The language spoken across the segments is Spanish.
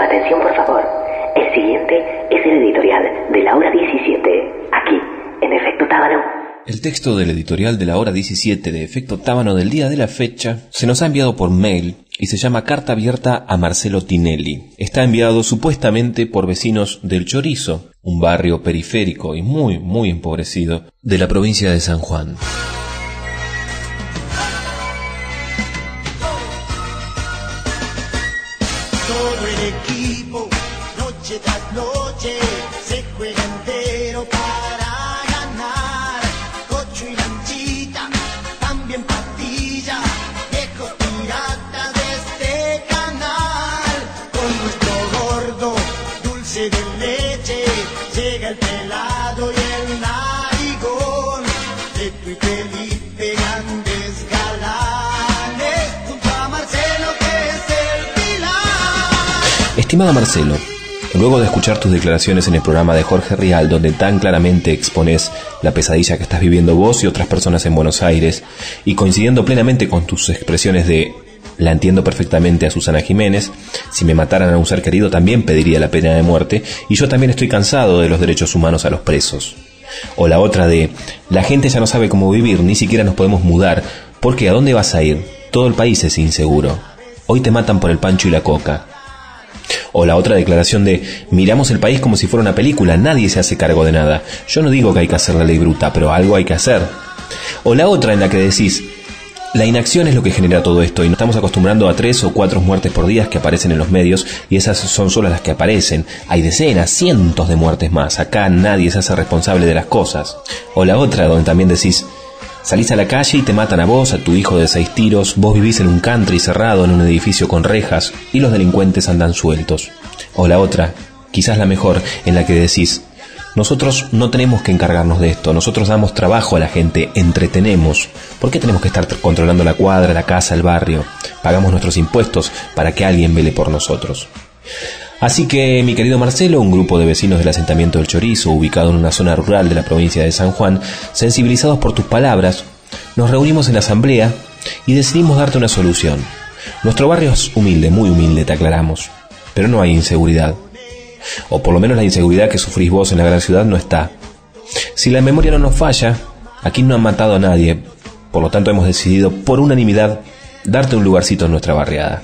atención, por favor. El siguiente es el editorial de la hora 17, aquí, en Efecto Tábano. El texto del editorial de la hora 17 de Efecto Tábano del día de la fecha se nos ha enviado por mail y se llama Carta abierta a Marcelo Tinelli. Está enviado supuestamente por vecinos del Chorizo, un barrio periférico y muy empobrecido de la provincia de San Juan. Todo el equipo, noche tras noche, se juega entero para ganar. Cocho y Lanchita, también Patilla, viejos piratas de este canal. Con nuestro gordo, dulce de leche, llega el pelado y el narigón. Teto y Felipe, grandes galanes, junto a Marcelo que es el pilar. Estimado Marcelo, luego de escuchar tus declaraciones en el programa de Jorge Rial, donde tan claramente expones la pesadilla que estás viviendo vos y otras personas en Buenos Aires, y coincidiendo plenamente con tus expresiones de "la entiendo perfectamente" a Susana Jiménez, si me mataran a un ser querido también pediría la pena de muerte, y yo también estoy cansado de los derechos humanos a los presos. O la otra de "la gente ya no sabe cómo vivir, ni siquiera nos podemos mudar, porque ¿a dónde vas a ir? Todo el país es inseguro. Hoy te matan por el pancho y la coca". O la otra declaración de "miramos el país como si fuera una película, nadie se hace cargo de nada. Yo no digo que hay que hacer la ley bruta, pero algo hay que hacer". O la otra en la que decís "la inacción es lo que genera todo esto y nos estamos acostumbrando a 3 o 4 muertes por día que aparecen en los medios y esas son solo las que aparecen. Hay decenas, cientos de muertes más. Acá nadie se hace responsable de las cosas". O la otra donde también decís "salís a la calle y te matan a vos, a tu hijo de 6 tiros, vos vivís en un country cerrado en un edificio con rejas y los delincuentes andan sueltos". O la otra, quizás la mejor, en la que decís "nosotros no tenemos que encargarnos de esto, nosotros damos trabajo a la gente, entretenemos. ¿Por qué tenemos que estar controlando la cuadra, la casa, el barrio? Pagamos nuestros impuestos para que alguien vele por nosotros". Así que, mi querido Marcelo, un grupo de vecinos del asentamiento del Chorizo, ubicado en una zona rural de la provincia de San Juan, sensibilizados por tus palabras, nos reunimos en la asamblea y decidimos darte una solución. Nuestro barrio es humilde, muy humilde, te aclaramos, pero no hay inseguridad. O por lo menos la inseguridad que sufrís vos en la gran ciudad no está. Si la memoria no nos falla, aquí no han matado a nadie, por lo tanto hemos decidido, por unanimidad, darte un lugarcito en nuestra barriada.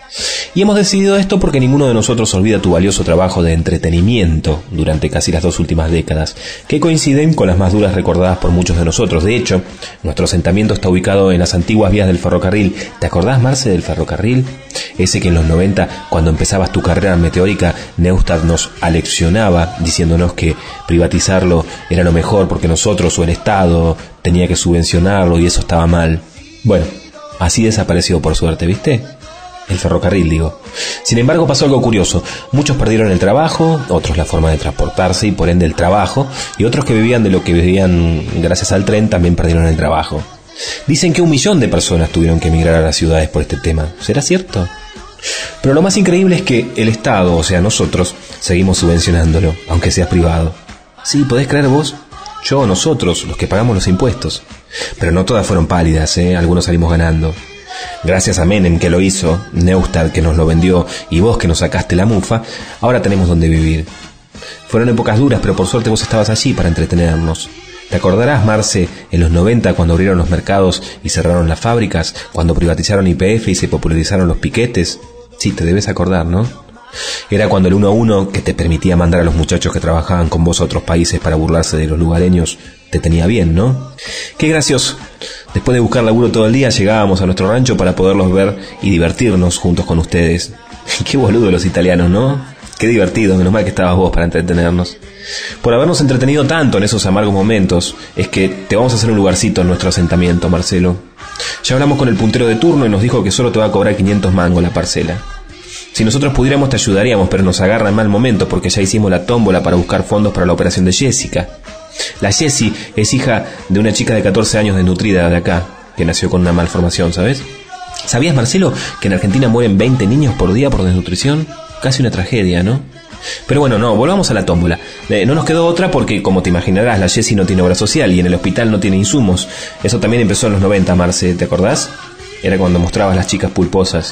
Y hemos decidido esto porque ninguno de nosotros olvida tu valioso trabajo de entretenimiento durante casi las 2 últimas décadas, que coinciden con las más duras recordadas por muchos de nosotros. De hecho, nuestro asentamiento está ubicado en las antiguas vías del ferrocarril. ¿Te acordás, Marce, del ferrocarril? Ese que en los 90, cuando empezabas tu carrera meteórica, Neustadt nos aleccionaba diciéndonos que privatizarlo era lo mejor porque nosotros o el Estado tenía que subvencionarlo y eso estaba mal. Bueno, así desapareció por suerte, ¿viste? El ferrocarril, digo. Sin embargo, pasó algo curioso. Muchos perdieron el trabajo, otros la forma de transportarse y por ende el trabajo, y otros que vivían de lo que vivían gracias al tren también perdieron el trabajo. Dicen que 1 millón de personas tuvieron que emigrar a las ciudades por este tema. ¿Será cierto? Pero lo más increíble es que el Estado, o sea nosotros, seguimos subvencionándolo, aunque sea privado. Sí, ¿podés creer vos? Yo, nosotros, los que pagamos los impuestos. Pero no todas fueron pálidas, algunos salimos ganando. Gracias a Menem que lo hizo, Neustadt que nos lo vendió y vos que nos sacaste la mufa, ahora tenemos donde vivir. Fueron épocas duras, pero por suerte vos estabas allí para entretenernos. ¿Te acordarás, Marce, en los 90 cuando abrieron los mercados y cerraron las fábricas, cuando privatizaron YPF y se popularizaron los piquetes? Sí, te debes acordar, ¿no? Era cuando el 1 a 1 que te permitía mandar a los muchachos que trabajaban con vos a otros países para burlarse de los lugareños te tenía bien, ¿no? Qué gracioso. Después de buscar laburo todo el día, llegábamos a nuestro rancho para poderlos ver y divertirnos juntos con ustedes. Qué boludo los italianos, ¿no? Qué divertido, menos mal que estabas vos para entretenernos. Por habernos entretenido tanto en esos amargos momentos, es que te vamos a hacer un lugarcito en nuestro asentamiento, Marcelo. Ya hablamos con el puntero de turno y nos dijo que solo te va a cobrar 500 mangos la parcela. Si nosotros pudiéramos te ayudaríamos, pero nos agarra en mal momento porque ya hicimos la tómbola para buscar fondos para la operación de Jessica. La Jessie es hija de una chica de 14 años desnutrida de acá, que nació con una malformación, ¿sabes? ¿Sabías, Marcelo, que en Argentina mueren 20 niños por día por desnutrición? Casi una tragedia, ¿no? Pero bueno, no, volvamos a la tómbola. No nos quedó otra porque, como te imaginarás, la Jessie no tiene obra social y en el hospital no tiene insumos. Eso también empezó en los 90, Marce, ¿te acordás? Era cuando mostrabas las chicas pulposas.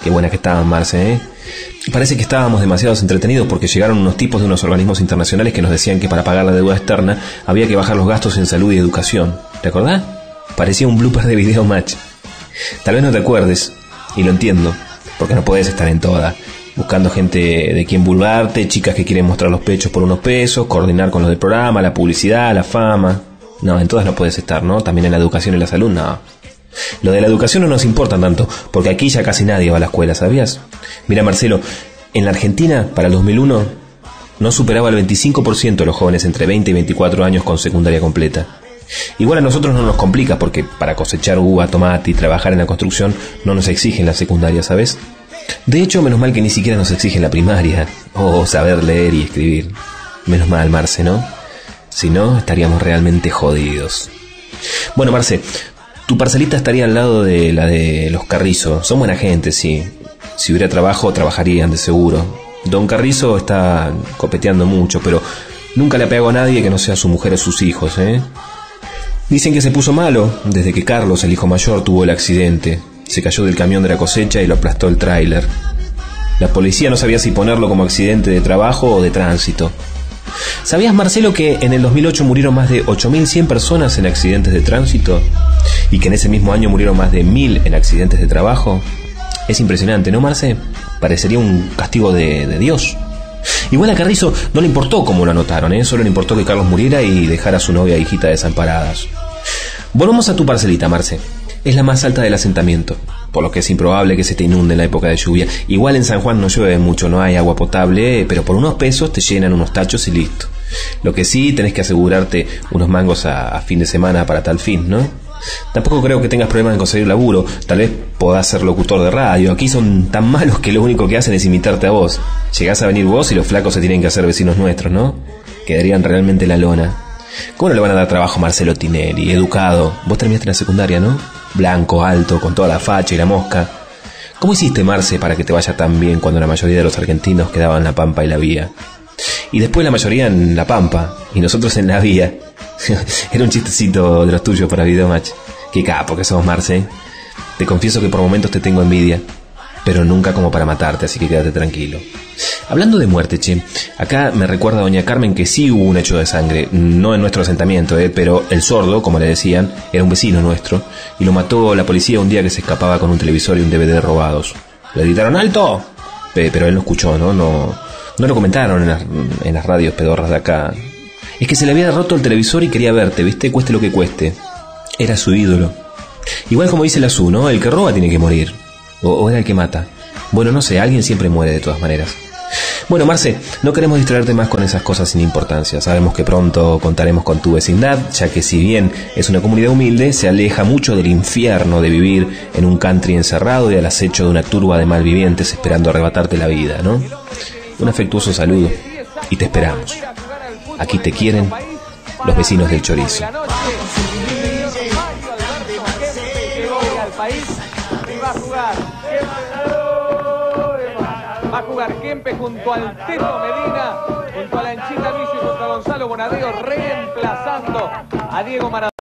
Qué buenas que estaban, Marce, ¿eh? Parece que estábamos demasiado entretenidos porque llegaron unos tipos de unos organismos internacionales que nos decían que para pagar la deuda externa había que bajar los gastos en salud y educación. ¿Te acordás? Parecía un blooper de Video Match. Tal vez no te acuerdes, y lo entiendo, porque no podés estar en toda, buscando gente de quien burlarte, chicas que quieren mostrar los pechos por unos pesos, coordinar con los del programa, la publicidad, la fama. No, en todas no puedes estar, ¿no? También en la educación y la salud, no. Lo de la educación no nos importa tanto, porque aquí ya casi nadie va a la escuela, ¿sabías? Mira, Marcelo, en la Argentina, para el 2001, no superaba el 25% de los jóvenes entre 20 y 24 años con secundaria completa. Igual a nosotros no nos complica, porque para cosechar uva, tomate y trabajar en la construcción no nos exigen la secundaria, ¿sabes? De hecho, menos mal que ni siquiera nos exigen la primaria, o saber leer y escribir. Menos mal, Marce, ¿no? Si no, estaríamos realmente jodidos. Bueno, Marce, tu parcelita estaría al lado de la de los Carrizo. Son buena gente, sí. Si hubiera trabajo, trabajarían de seguro. Don Carrizo está copeteando mucho, pero nunca le ha pegado a nadie que no sea su mujer o sus hijos, ¿eh? Dicen que se puso malo desde que Carlos, el hijo mayor, tuvo el accidente. Se cayó del camión de la cosecha y lo aplastó el tráiler. La policía no sabía si ponerlo como accidente de trabajo o de tránsito. ¿Sabías, Marcelo, que en el 2008 murieron más de 8.100 personas en accidentes de tránsito? ¿Y que en ese mismo año murieron más de 1.000 en accidentes de trabajo? Es impresionante, ¿no, Marce? Parecería un castigo de Dios. Igual a Carrizo no le importó cómo lo anotaron, ¿eh? Solo le importó que Carlos muriera y dejara a su novia e hijita desamparadas. Volvamos a tu parcelita, Marce. Es la más alta del asentamiento, por lo que es improbable que se te inunde en la época de lluvia. Igual en San Juan no llueve mucho, no hay agua potable, pero por unos pesos te llenan unos tachos y listo. Lo que sí, tenés que asegurarte unos mangos a fin de semana para tal fin, ¿no? Tampoco creo que tengas problemas en conseguir laburo. Tal vez podás ser locutor de radio. Aquí son tan malos que lo único que hacen es imitarte a vos. Llegás a venir vos y los flacos se tienen que hacer vecinos nuestros, ¿no? Quedarían realmente la lona. ¿Cómo no le van a dar trabajo a Marcelo Tinelli? Educado. Vos terminaste la secundaria, ¿no? Blanco, alto, con toda la facha y la mosca. ¿Cómo hiciste, Marce, para que te vaya tan bien cuando la mayoría de los argentinos quedaban en la Pampa y la Vía? Y después la mayoría en la Pampa y nosotros en la Vía. Era un chistecito de los tuyos para Videomatch. Qué capo que sos, Marce. Te confieso que por momentos te tengo envidia, pero nunca como para matarte, así que quédate tranquilo. Hablando de muerte, che, acá me recuerda a doña Carmen que sí hubo un hecho de sangre, no en nuestro asentamiento, pero el sordo, como le decían, era un vecino nuestro, y lo mató la policía un día que se escapaba con un televisor y un DVD robados. Le gritaron ¡alto! Pero él no escuchó, ¿no? No lo comentaron en las radios pedorras de acá. Es que se le había roto el televisor y quería verte, ¿viste? Cueste lo que cueste. Era su ídolo. Igual como dice la Su, ¿no? El que roba tiene que morir. O era el que mata. Bueno, no sé, alguien siempre muere de todas maneras. Bueno, Marce, no queremos distraerte más con esas cosas sin importancia. Sabemos que pronto contaremos con tu vecindad, ya que si bien es una comunidad humilde, se aleja mucho del infierno de vivir en un country encerrado y al acecho de una turba de malvivientes esperando arrebatarte la vida, ¿no? Un afectuoso saludo y te esperamos. Aquí te quieren los vecinos del Chorizo. Va a jugar Kempe junto al Teto Medina, junto a la Anchita Luis y junto a Gonzalo Bonadeo, reemplazando a Diego Maradona.